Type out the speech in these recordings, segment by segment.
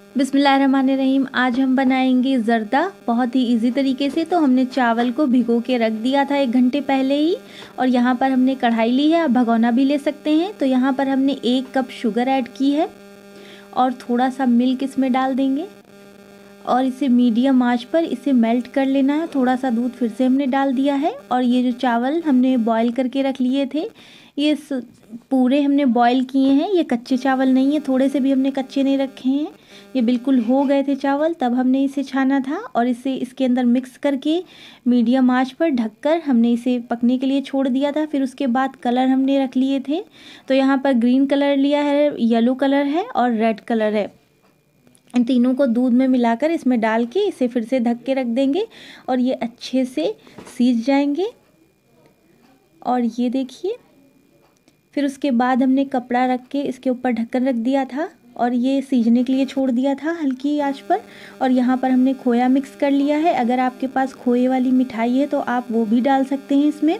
बिस्मिल्लाहिर्रहमानिर्रहीम। आज हम बनाएंगे ज़र्दा बहुत ही इजी तरीके से। तो हमने चावल को भिगो के रख दिया था 1 घंटे पहले ही, और यहाँ पर हमने कढ़ाई ली है, आप भगोना भी ले सकते हैं। तो यहाँ पर हमने 1 कप शुगर ऐड की है और थोड़ा सा मिल्क इसमें डाल देंगे और इसे मीडियम आंच पर इसे मेल्ट कर लेना है। थोड़ा सा दूध फिर से हमने डाल दिया है और ये जो चावल हमने बॉईल करके रख लिए थे, ये पूरे हमने बॉईल किए हैं। ये कच्चे चावल नहीं है, थोड़े से भी हमने कच्चे नहीं रखे हैं, ये बिल्कुल हो गए थे चावल, तब हमने इसे छाना था और इसे इसके अंदर मिक्स करके मीडियम आंच पर ढककर हमने इसे पकने के लिए छोड़ दिया था। फिर उसके बाद कलर हमने रख लिए थे। तो यहाँ पर ग्रीन कलर लिया है, येलो कलर है और रेड कलर है। इन तीनों को दूध में मिलाकर इसमें डाल के इसे फिर से ढक के रख देंगे और ये अच्छे से सीज जाएंगे। और ये देखिए, फिर उसके बाद हमने कपड़ा रख के इसके ऊपर ढक्कन रख दिया था और ये सीजने के लिए छोड़ दिया था हल्की आंच पर। और यहाँ पर हमने खोया मिक्स कर लिया है। अगर आपके पास खोए वाली मिठाई है तो आप वो भी डाल सकते हैं इसमें।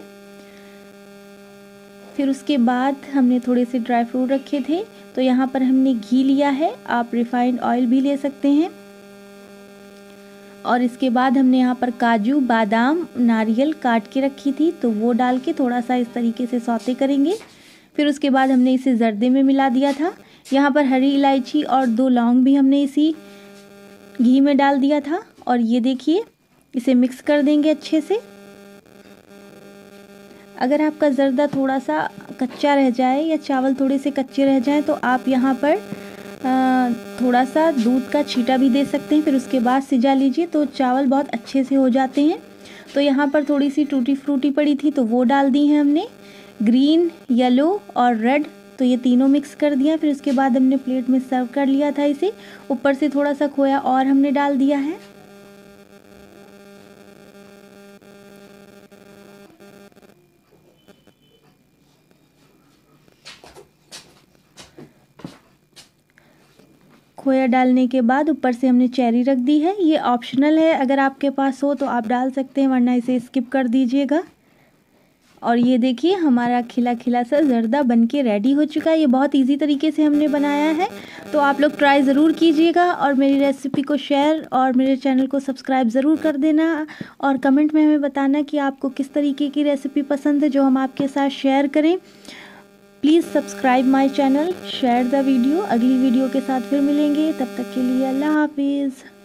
फिर उसके बाद हमने थोड़े से ड्राई फ्रूट रखे थे, तो यहाँ पर हमने घी लिया है, आप रिफाइंड ऑयल भी ले सकते हैं। और इसके बाद हमने यहाँ पर काजू, बादाम, नारियल काट के रखी थी, तो वो डाल के थोड़ा सा इस तरीके से सौते करेंगे। फिर उसके बाद हमने इसे जर्दे में मिला दिया था। यहाँ पर हरी इलायची और 2 लौंग भी हमने इसी घी में डाल दिया था और ये देखिए, इसे मिक्स कर देंगे अच्छे से। अगर आपका ज़र्दा थोड़ा सा कच्चा रह जाए या चावल थोड़े से कच्चे रह जाएं तो आप यहाँ पर थोड़ा सा दूध का छींटा भी दे सकते हैं। फिर उसके बाद सिजा लीजिए तो चावल बहुत अच्छे से हो जाते हैं। तो यहाँ पर थोड़ी सी टूटी फ्रूटी पड़ी थी, तो वो डाल दी है हमने, ग्रीन, येलो और रेड, तो ये तीनों मिक्स कर दिया। फिर उसके बाद हमने प्लेट में सर्व कर लिया था इसे। ऊपर से थोड़ा सा खोया और हमने डाल दिया है। खोया डालने के बाद ऊपर से हमने चेरी रख दी है। ये ऑप्शनल है, अगर आपके पास हो तो आप डाल सकते हैं, वरना इसे स्किप कर दीजिएगा। और ये देखिए, हमारा खिला खिला सा ज़र्दा बनके रेडी हो चुका है। ये बहुत इजी तरीके से हमने बनाया है, तो आप लोग ट्राई ज़रूर कीजिएगा और मेरी रेसिपी को शेयर और मेरे चैनल को सब्सक्राइब ज़रूर कर देना। और कमेंट में हमें बताना कि आपको किस तरीके की रेसिपी पसंद है जो हम आपके साथ शेयर करें। Please subscribe my channel, share the video. अगली वीडियो के साथ फिर मिलेंगे, तब तक के लिए अल्लाह हाफिज़।